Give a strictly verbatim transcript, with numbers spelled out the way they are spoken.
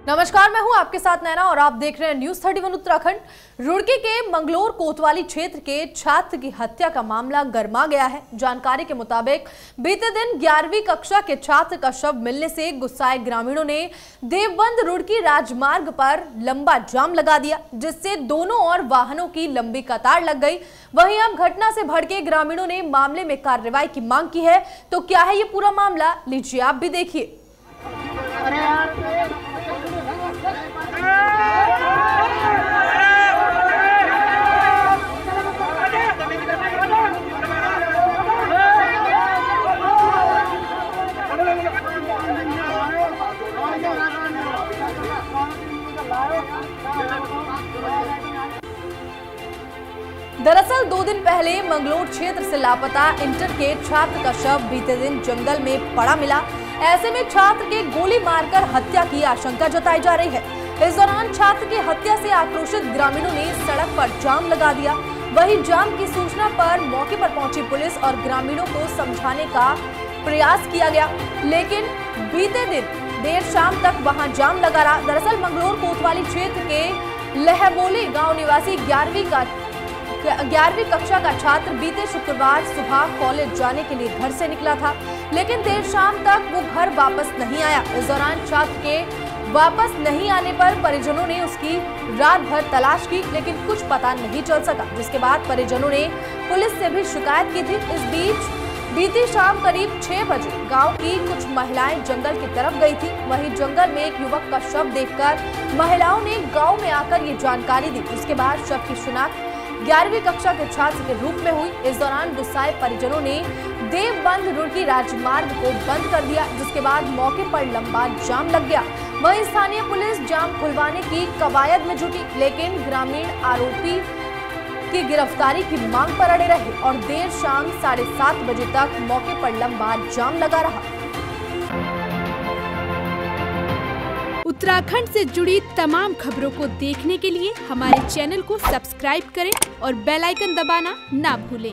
नमस्कार, मैं हूं आपके साथ नैना और आप देख रहे हैं न्यूज इकतीस उत्तराखंड। रुड़की के मंगलोर कोतवाली क्षेत्र के छात्र की हत्या का मामला गर्मा गया है। जानकारी के मुताबिक बीते दिन ग्यारहवीं कक्षा के छात्र का शव मिलने से गुस्साए ग्रामीणों ने देवबंद रुड़की राजमार्ग पर लंबा जाम लगा दिया, जिससे दोनों ओर वाहनों की लंबी कतार लग गई। वहीं अब घटना से भड़के ग्रामीणों ने मामले में कार्रवाई की मांग की है। तो क्या है ये पूरा मामला, लीजिए आप भी देखिए। दरअसल दो दिन पहले मंगलोर क्षेत्र से लापता इंटर के छात्र का शव बीते दिन जंगल में पड़ा मिला। ऐसे में छात्र के गोली मारकर हत्या की आशंका जताई जा रही है। इस दौरान छात्र की हत्या से आक्रोशित ग्रामीणों ने सड़क पर जाम लगा दिया। वहीं जाम की सूचना पर मौके पर पहुंची पुलिस और ग्रामीणों को समझाने का प्रयास किया गया, लेकिन बीते दिन देर शाम तक वहां जाम लगा रहा। दरअसल मंगलोर कोतवाली क्षेत्र के लहबोली गाँव निवासी ग्यारहवीं का ग्यारहवीं कक्षा का छात्र बीते शुक्रवार सुबह कॉलेज जाने के लिए घर से निकला था, लेकिन देर शाम तक वो घर वापस नहीं आया। इस दौरान छात्र के वापस नहीं आने पर परिजनों ने उसकी रात भर तलाश की, लेकिन कुछ पता नहीं चल सका, जिसके बाद परिजनों ने पुलिस से भी शिकायत की थी। इस बीच बीती शाम करीब छह बजे गांव की कुछ महिलाएं जंगल की तरफ गई थी। वहीं जंगल में एक युवक का शव देखकर महिलाओं ने गांव में आकर ये जानकारी दी, जिसके बाद शव की शिनाख्त ग्यारहवीं कक्षा के छात्र के रूप में हुई। इस दौरान गुस्साए परिजनों ने देवबंद रुड़की राजमार्ग को बंद कर दिया, जिसके बाद मौके पर लंबा जाम लग गया। वहीं स्थानीय पुलिस जाम खुलवाने की कवायद में जुटी, लेकिन ग्रामीण आरोपी की गिरफ्तारी की मांग पर अड़े रहे और देर शाम साढ़े सात बजे तक मौके पर लंबा जाम लगा रहा। उत्तराखंड से जुड़ी तमाम खबरों को देखने के लिए हमारे चैनल को सब्सक्राइब करें और बेल आइकन दबाना ना भूलें।